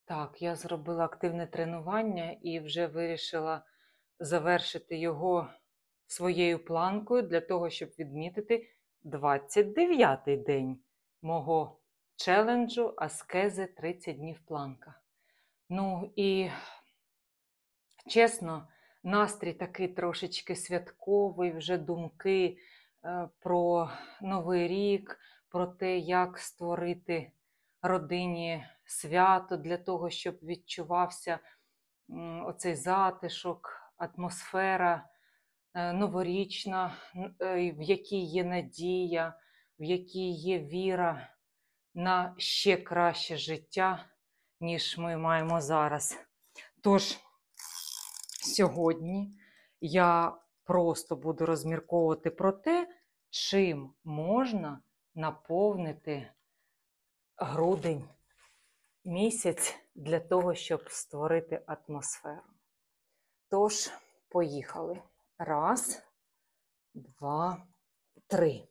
Так, я зробила активне тренування і вже вирішила завершити його своєю планкою для того, щоб відмітити 29-й день мого челенджу аскези 30 днів планка. Ну і чесно, настрій такий трошечки святковий, вже думки про Новий рік, про те, як створити родині свято для того, щоб відчувався оцей затишок, атмосфера новорічна, в якій є надія, в якій є віра на ще краще життя, ніж ми маємо зараз. Тож, сьогодні я просто буду розмірковувати про те, чим можна наповнити грудень місяць для того, щоб створити атмосферу. Тож, поїхали. 1, 2, 3.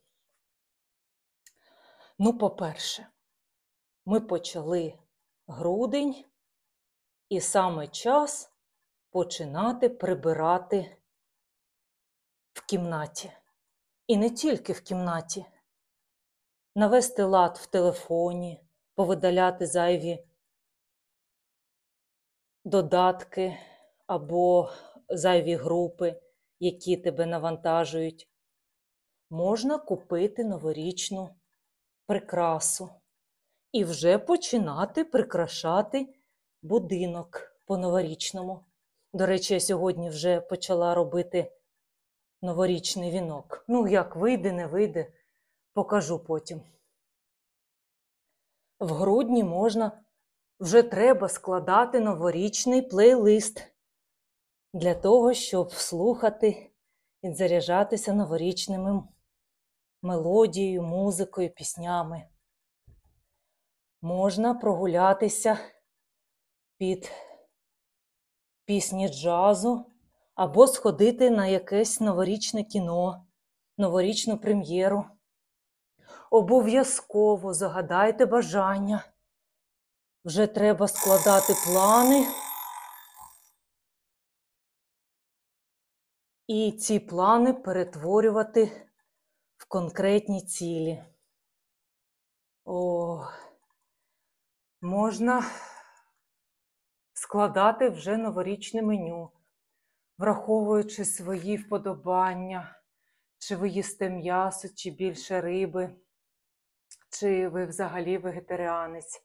Ну, по-перше, ми почали грудень, і саме час починати прибирати в кімнаті. І не тільки в кімнаті. Навести лад в телефоні, повидаляти зайві додатки або зайві групи, які тебе навантажують. Можна купити новорічну прикрасу і вже починати прикрашати будинок по-новорічному. До речі, я сьогодні вже почала робити новорічний вінок. Ну, як вийде, не вийде, покажу потім. В грудні вже треба складати новорічний плейлист для того, щоб слухати і заряджатися новорічними мелодією, музикою, піснями. Можна прогулятися під пісні джазу або сходити на якесь новорічне кіно, новорічну прем'єру. Обов'язково загадайте бажання. Вже треба складати плани. І ці плани перетворювати в конкретні цілі. Можна складати вже новорічне меню, враховуючи свої вподобання, чи ви їсте м'ясо, чи більше риби, чи ви взагалі вегетаріанець.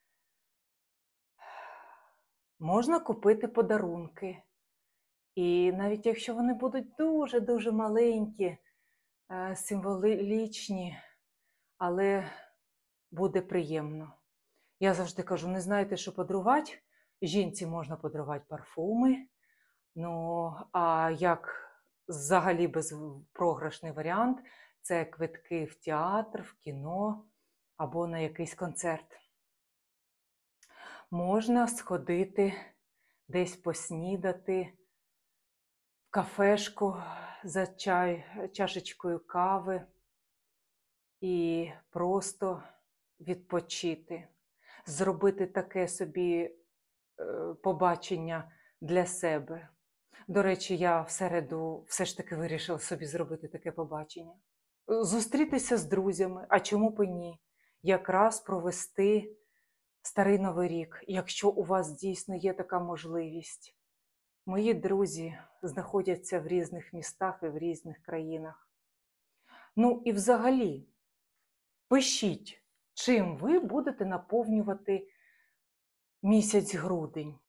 Можна купити подарунки. І навіть якщо вони будуть дуже-дуже маленькі, символічні, але буде приємно. Я завжди кажу, не знаєте, що подарувати? Жінці можна подарувати парфуми. Ну, а як взагалі безпрограшний варіант – це квитки в театр, в кіно або на якийсь концерт. Можна сходити десь поснідати в кафешку за чашечкою кави і просто відпочити. Зробити таке собі побачення для себе. До речі, я в середу все ж таки вирішила собі зробити таке побачення. Зустрітися з друзями, а чому б і ні? Якраз провести старий Новий рік, якщо у вас дійсно є така можливість. Мої друзі знаходяться в різних містах і в різних країнах. Ну і взагалі, пишіть, чим ви будете наповнювати місяць грудень.